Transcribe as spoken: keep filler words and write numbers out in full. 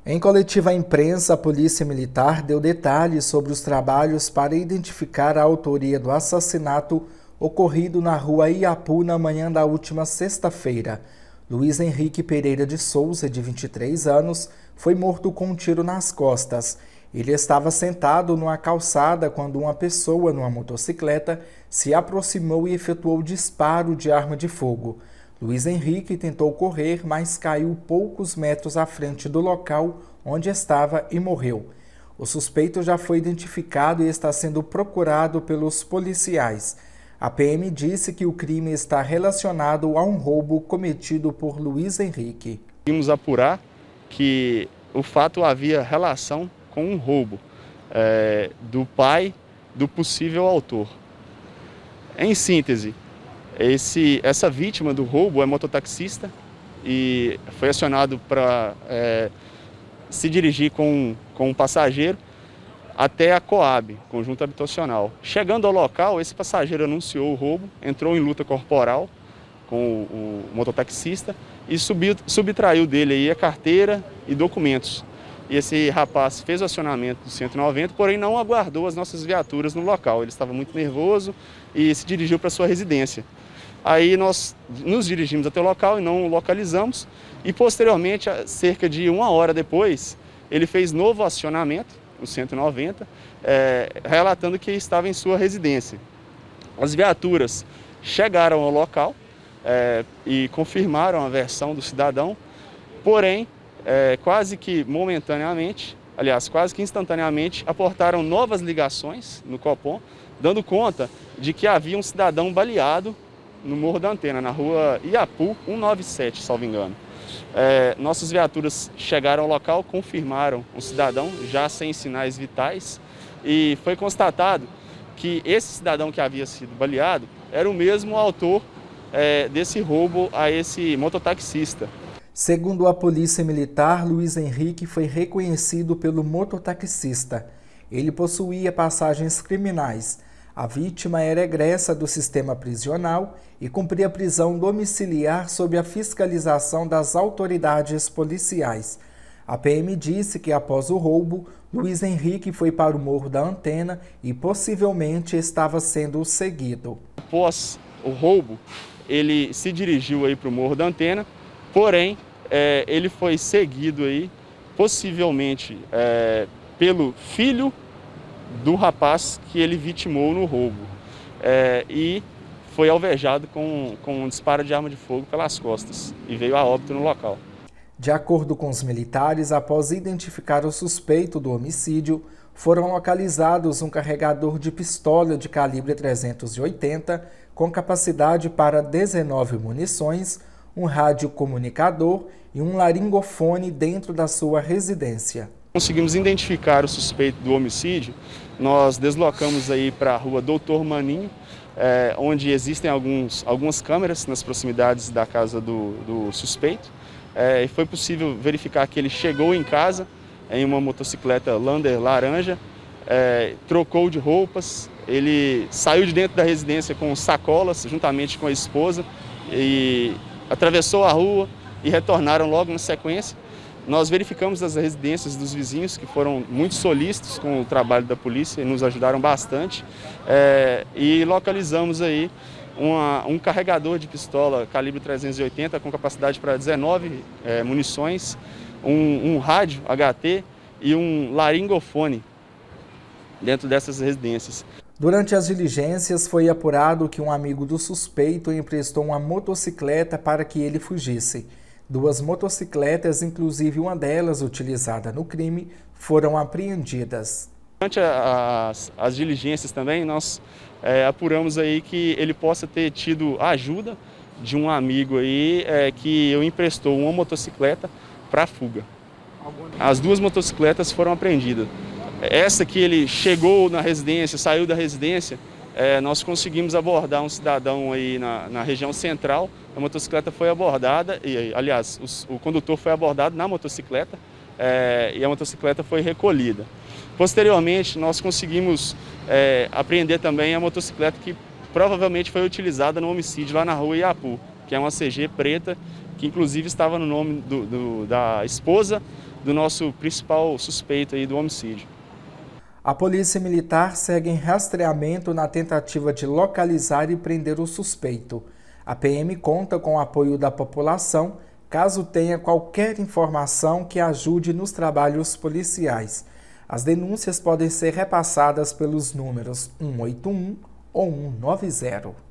Em coletiva à imprensa, a Polícia Militar deu detalhes sobre os trabalhos para identificar a autoria do assassinato ocorrido na rua Iapu na manhã da última sexta-feira. Luiz Henrique Pereira de Souza, de vinte e três anos, foi morto com um tiro nas costas. Ele estava sentado numa calçada quando uma pessoa numa motocicleta se aproximou e efetuou o disparo de arma de fogo. Luiz Henrique tentou correr, mas caiu poucos metros à frente do local onde estava e morreu. O suspeito já foi identificado e está sendo procurado pelos policiais. A P M disse que o crime está relacionado a um roubo cometido por Luiz Henrique. Conseguimos apurar que o fato havia relação com um roubo é, do pai do possível autor. Em síntese, esse, essa vítima do roubo é mototaxista e foi acionado para é, se dirigir com, com um passageiro até a Coab, conjunto habitacional. Chegando ao local, esse passageiro anunciou o roubo, entrou em luta corporal com o, o mototaxista e subiu, subtraiu dele aí a carteira e documentos. E esse rapaz fez o acionamento do cento e noventa, porém não aguardou as nossas viaturas no local. Ele estava muito nervoso e se dirigiu para sua residência. Aí nós nos dirigimos até o local e não o localizamos. E posteriormente, cerca de uma hora depois, ele fez novo acionamento, no cento e noventa, é, relatando que estava em sua residência. As viaturas chegaram ao local é, e confirmaram a versão do cidadão, porém, é, quase que momentaneamente, aliás, quase que instantaneamente, aportaram novas ligações no Copom, dando conta de que havia um cidadão baleado no Morro da Antena, na rua Iapu cento e noventa e sete, salvo engano. É, nossas viaturas chegaram ao local, confirmaram o cidadão, já sem sinais vitais, e foi constatado que esse cidadão que havia sido baleado era o mesmo autor é, desse roubo a esse mototaxista. Segundo a Polícia Militar, Luiz Henrique foi reconhecido pelo mototaxista. Ele possuía passagens criminais. A vítima era egressa do sistema prisional e cumpria prisão domiciliar sob a fiscalização das autoridades policiais. A P M disse que após o roubo, Luiz Henrique foi para o Morro da Antena e possivelmente estava sendo seguido. Após o roubo, ele se dirigiu aí para o Morro da Antena, porém é, ele foi seguido aí, possivelmente é, pelo filho do rapaz que ele vitimou no roubo é, e foi alvejado com, com um disparo de arma de fogo pelas costas e veio a óbito no local. De acordo com os militares, após identificar o suspeito do homicídio, foram localizados um carregador de pistola de calibre trezentos e oitenta com capacidade para dezenove munições, um radiocomunicador e um laringofone dentro da sua residência. Conseguimos identificar o suspeito do homicídio, nós deslocamos aí para a rua Doutor Maninho, é, onde existem alguns, algumas câmeras nas proximidades da casa do, do suspeito. É, e foi possível verificar que ele chegou em casa em uma motocicleta Lander laranja, é, trocou de roupas, ele saiu de dentro da residência com sacolas, juntamente com a esposa, e atravessou a rua e retornaram logo na sequência. Nós verificamos as residências dos vizinhos, que foram muito solícitos com o trabalho da polícia e nos ajudaram bastante, é, e localizamos aí uma, um carregador de pistola calibre trezentos e oitenta com capacidade para dezenove é, munições, um, um rádio H T e um laringofone dentro dessas residências. Durante as diligências, foi apurado que um amigo do suspeito emprestou uma motocicleta para que ele fugisse. Duas motocicletas, inclusive uma delas utilizada no crime, foram apreendidas. Durante as, as diligências também, nós é, apuramos aí que ele possa ter tido a ajuda de um amigo aí é, que o emprestou uma motocicleta para fuga. As duas motocicletas foram apreendidas. Essa que ele chegou na residência, saiu da residência, é, nós conseguimos abordar um cidadão aí na, na região central. A motocicleta foi abordada, e, aliás, os, o condutor foi abordado na motocicleta é, e a motocicleta foi recolhida. Posteriormente, nós conseguimos é, apreender também a motocicleta que provavelmente foi utilizada no homicídio lá na rua Iapu, que é uma C G preta, que inclusive estava no nome do, do, da esposa do nosso principal suspeito aí do homicídio. A Polícia Militar segue em rastreamento na tentativa de localizar e prender o suspeito. A P M conta com o apoio da população, caso tenha qualquer informação que ajude nos trabalhos policiais. As denúncias podem ser repassadas pelos números um oito um ou um nove zero.